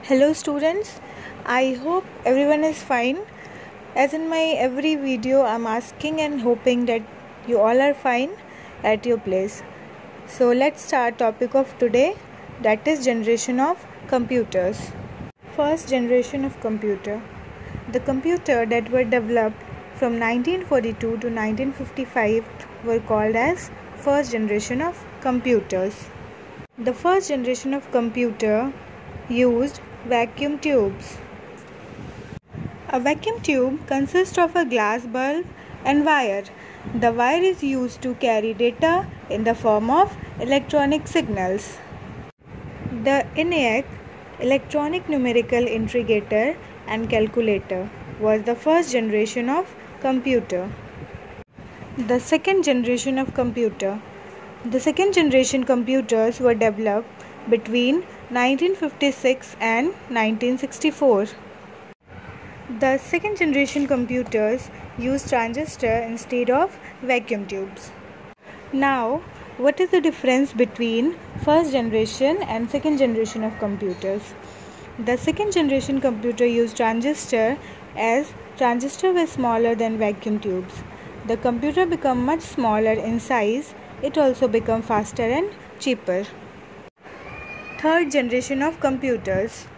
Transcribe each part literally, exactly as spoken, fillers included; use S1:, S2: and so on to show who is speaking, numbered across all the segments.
S1: Hello students, I hope everyone is fine. As in my every video, I'm asking and hoping that you all are fine at your place. So let's start topic of today, that is generation of computers. First generation of computer. The computer that were developed from nineteen forty-two to nineteen fifty-five were called as first generation of computers. The first generation of computer used vacuum tubes. A vacuum tube consists of a glass bulb and wire. The wire is used to carry data in the form of electronic signals. The ENIAC, electronic numerical integrator and calculator, was the first generation of computer. The second generation of computer. The second generation computers were developed between nineteen fifty-six and nineteen sixty-four. The second generation computers use transistor instead of vacuum tubes. Now, what is the difference between first generation and second generation of computers? The second generation computer used transistor, as transistor were smaller than vacuum tubes. The computer became much smaller in size. It also became faster and cheaper. Third generation of computers.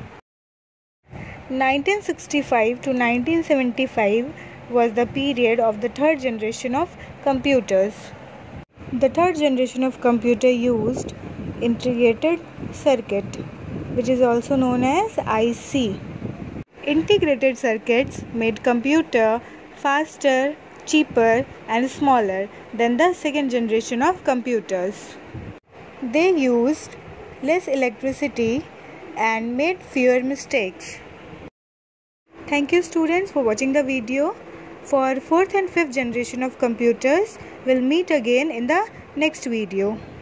S1: nineteen sixty-five to nineteen seventy-five was the period of the third generation of computers. The third generation of computer used integrated circuit, which is also known as I C. Integrated circuits made computer faster, cheaper and smaller than the second generation of computers. They used less electricity and made fewer mistakes. Thank you students for watching the video. For fourth and fifth generation of computers, we'll meet again in the next video.